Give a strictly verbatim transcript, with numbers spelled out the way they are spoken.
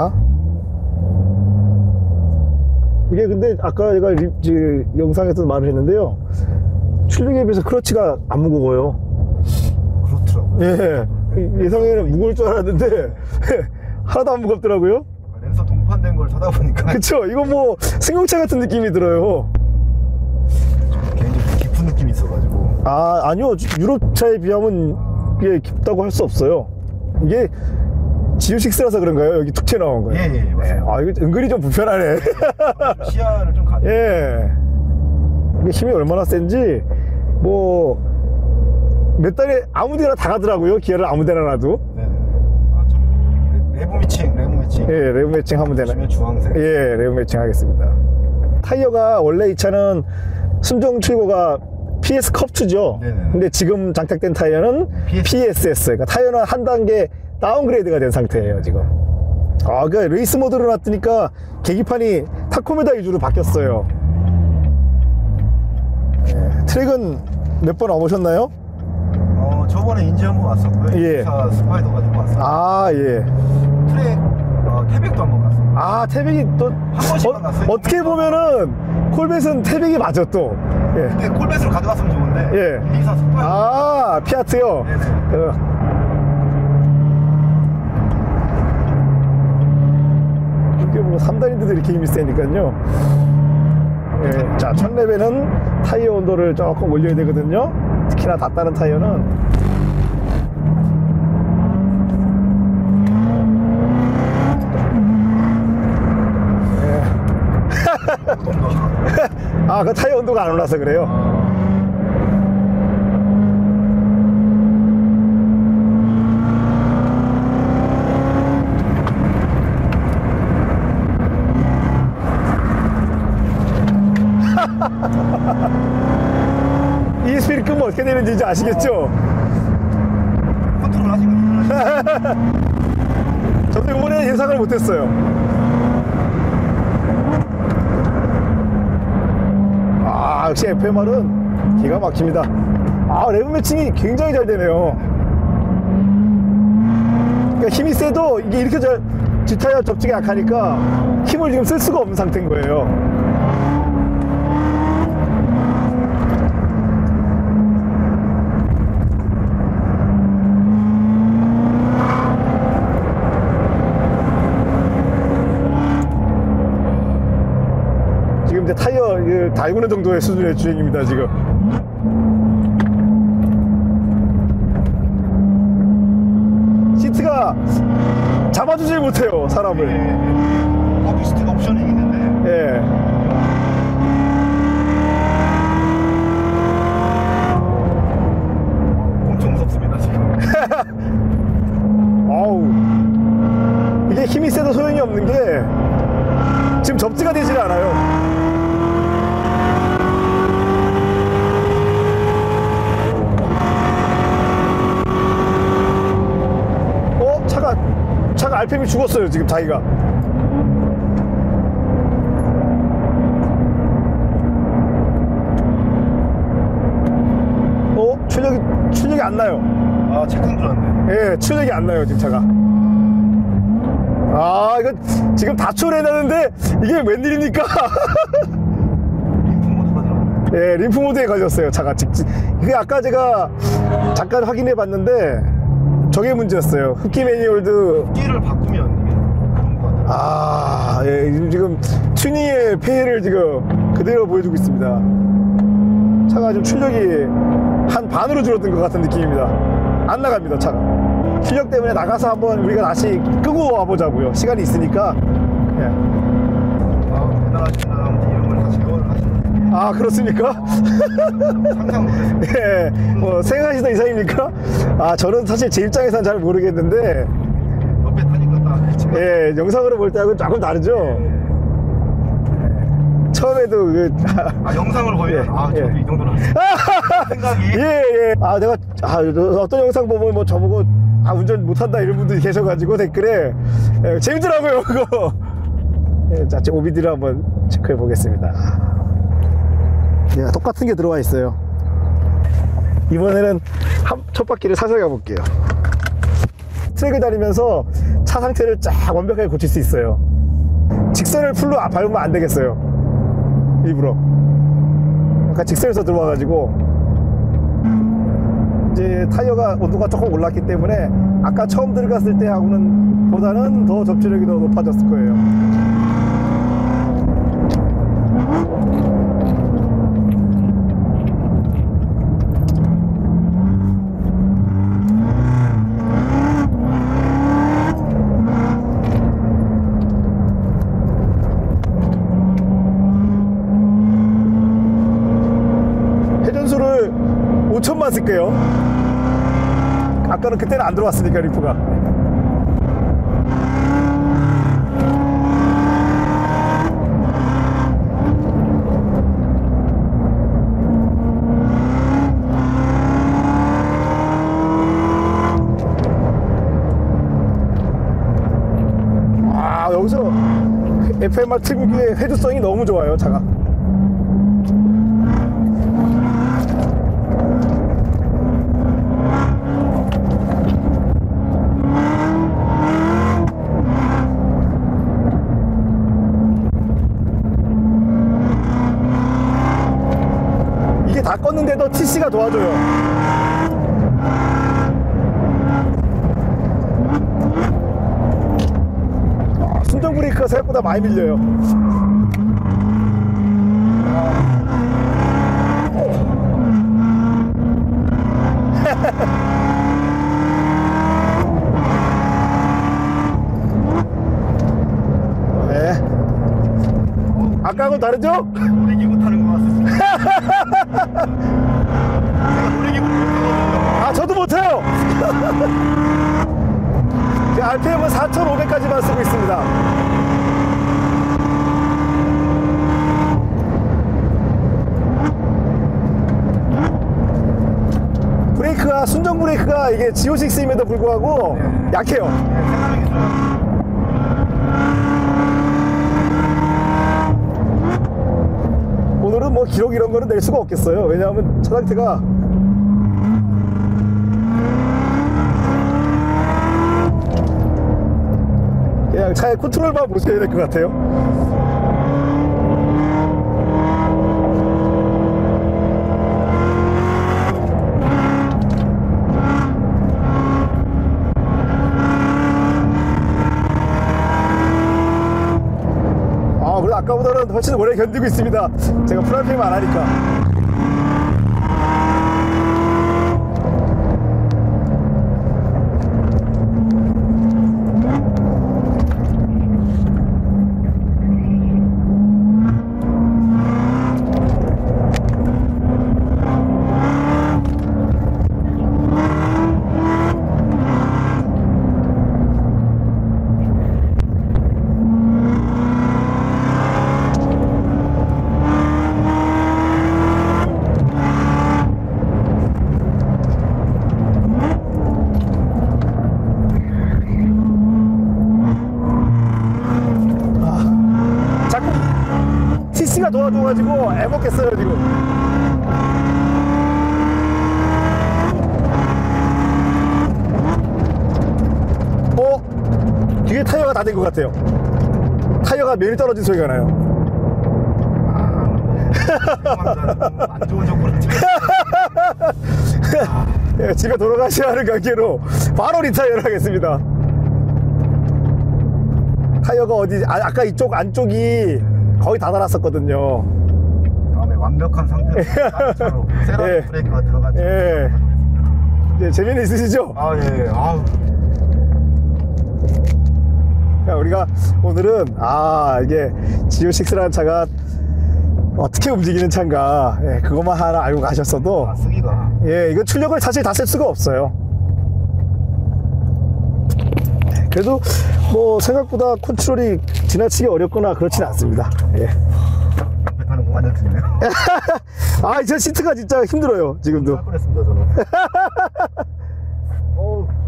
자, 이게 근데 아까 제가 리, 지, 영상에서 말을 했는데요, 출력에 비해서 클러치가 안 무거워요. 그렇더라고요. 예, 예상에는 무거울 줄 알았는데 하나도 안 무겁더라고요. 랜서 동판된 걸 타다 보니까 그쵸, 이건 뭐 승용차 같은 느낌이 들어요. 개인적으로 깊은 느낌이 있어가지고. 아, 아니요, 유럽차에 비하면 이게 깊다고 할 수 없어요. 이게 지오식스라서 그런가요? 여기 툭 튀어나온 거예요. 예예, 예, 맞습니다. 아, 이거 은근히 좀 불편하네. 시야를 좀 가려. 예. 이게 힘이 얼마나 센지, 뭐, 몇 달에 아무 데나 다 가더라고요. 기어를 아무 데나 놔도. 네네. 아, 좀 레브 매칭, 레브 매칭. 예, 레브 매칭 하면 되나? 보시면 주황색. 예, 레브 매칭 하겠습니다. 타이어가 원래 이 차는 순정 출고가 피에스 컵 투죠. 네네. 근데 지금 장착된 타이어는 피에스. 피에스에스. 그러니까 타이어는 한 단계 다운그레이드가 된 상태예요, 지금. 아, 그 레이스 모드로 놨더니까 계기판이 타코메다 위주로 바뀌었어요. 예, 트랙은 몇 번 와보셨나요? 어, 저번에 인지 한번 왔었고요. 예. 이사 스파이더 가지고 왔어요. 아, 예. 트랙, 어, 태백도 한번 갔어요. 아, 태백이 또 한 번씩만 갔어요. 어떻게 보면은 콜벳은 태백이 맞아 또. 예. 근데 콜벳으로 가져갔으면 좋은데. 예. 이사 스파이더. 아, 피아트요. 네네. 어. 이게 뭐 삼 단인데도 이렇게 힘이 세니까요. 예. 자, 첫 랩에는 타이어 온도를 조금 올려야 되거든요. 특히나 닿다는 타이어는. 아, 그 타이어 온도가 안 올라서 그래요. 이에스피를 끄면 어떻게 되는지 이제 아시겠죠? 컨트롤 하신 거죠? 저도 이번에 예상을 못했어요. 아, 역시 에프엠알은 기가 막힙니다. 아, 레브 매칭이 굉장히 잘 되네요. 그러니까 힘이 세도 이게 이렇게 잘 뒷타이어 접지가 약하니까 힘을 지금 쓸 수가 없는 상태인 거예요. 지금 이제 타이어 달구는 정도의 수준의 주행입니다, 지금. 시트가 잡아주질 못해요, 사람을. 예. 어쿠스틱 옵션이 있는데. 예. 엄청 무섭습니다, 지금. 어우. 이게 힘이 세도 소용이 없는 게 지금 접지가 되질 않아요. 어? 차가 차가 알피엠이 죽었어요, 지금 자기가. 어? 출력이 출력이 안 나요. 아, 체크인 줄 알았네. 예, 출력이 안 나요, 지금 차가. 아, 이거 지금 다 초래해놨는데 이게 웬일입니까? 림프 모드 가더라고요. 예, 림프 모드에 걸렸어요, 차가. 직진. 그게 아까 제가 잠깐 확인해 봤는데 저게 문제였어요. 흡기 매니홀드. 끼를 바꾸면 이게 그런 거 같아요. 아, 예, 지금 튜닝의 폐해를 지금 그대로 보여주고 있습니다. 차가 지금 출력이 한 반으로 줄어든 것 같은 느낌입니다. 안 나갑니다, 차가. 출력 때문에 나가서 한번 우리가 다시 끄고 와보자고요. 시간이 있으니까. 예. 아, 대단하십니다. 아무튼 이런 걸 다 제어를 하시는. 아, 그렇습니까? 상상 못했습니다. 예, 뭐 생각하시던 이상입니까? 아, 저는 사실 제 입장에서는 잘 모르겠는데, 옆에 타니까 딱. 예, 영상으로 볼 때하고는 조금 다르죠? 처음에도 그, 아, 영상을 보면 예, 아, 저도 예. 이 정도로 할 생각이. 예, 예. 아, 내가, 아, 어떤 영상 보면 뭐 저보고, 아, 운전 못한다 이런 분들이 계셔가지고 댓글에, 예, 재밌더라고요, 그거. 예, 자, 제 오비디를 한번 체크해 보겠습니다. 예, 똑같은 게 들어와 있어요. 이번에는 한, 첫 바퀴를 살살 가볼게요. 트랙을 다니면서 차 상태를 쫙 완벽하게 고칠 수 있어요. 직선을 풀로 밟으면 안 되겠어요. 일부러. 약간 직선에서 들어와가지고 이제 타이어가 온도가 조금 올랐기 때문에 아까 처음 들어갔을 때하고는 보다는 더 접지력이 더 높아졌을 거예요. 회전수를 오천만 쓸게요. 아까는 그때는 안 들어왔으니까 리프가. 아, 여기서 에프엠알 특유의 회주성이 너무 좋아요, 차가. 다 껐는데도 티씨가 도와줘요. 아, 순정 브레이크가 생각보다 많이 밀려요. 네. 아까하고 다르죠? 놀이기구 타는 것 같습니다. 제가 놀이기구 못 타거든요. 아, 저도 못해요. 알피엠은 사천오백까지만 쓰고 있습니다. 브레이크가, 순정 브레이크가 이게 지오식스임에도 불구하고 네. 약해요. 네, 생각이 있어요. 오늘은 뭐 기록 이런 거는 낼 수가 없겠어요. 왜냐하면 차 상태가 그냥 차의 컨트롤만 보셔야 될 것 같아요. 아, 그래도 아까보다는 훨씬 오래 견디고 있습니다. 제가 프라이팬만 안 하니까. 티씨가 도와줘가지고 애먹겠어요 지금. 어? 뒤에 타이어가 다 된 것 같아요. 타이어가 매일 떨어진 소리가 나요. 아, 안 좋은 정보를 예, 집에 돌아가셔야 하는 관계로 바로 리타이어를 하겠습니다. 타이어가 어디, 아, 아까 이쪽 안쪽이 거의 다 달았었거든요. 다음에 완벽한 상태로 차로 세라믹 예. 브레이크가 들어간 차. 예. 예, 재미는 있으시죠? 아, 예. 아우. 야, 우리가 오늘은 아 이게 지오식스라는 차가 어떻게 움직이는 차인가, 예, 그것만 하나 알고 가셨어도 아, 쓰기가. 예, 이거 출력을 사실 다 쓸 수가 없어요. 그래도 뭐 생각보다 컨트롤이 지나치게 어렵거나 그렇진 않습니다. 예. 옆에 타는 거 완전 틀리네요. 아, 저 시트가 진짜 힘들어요 지금도. 할 뻔했습니다, 저는. 어우.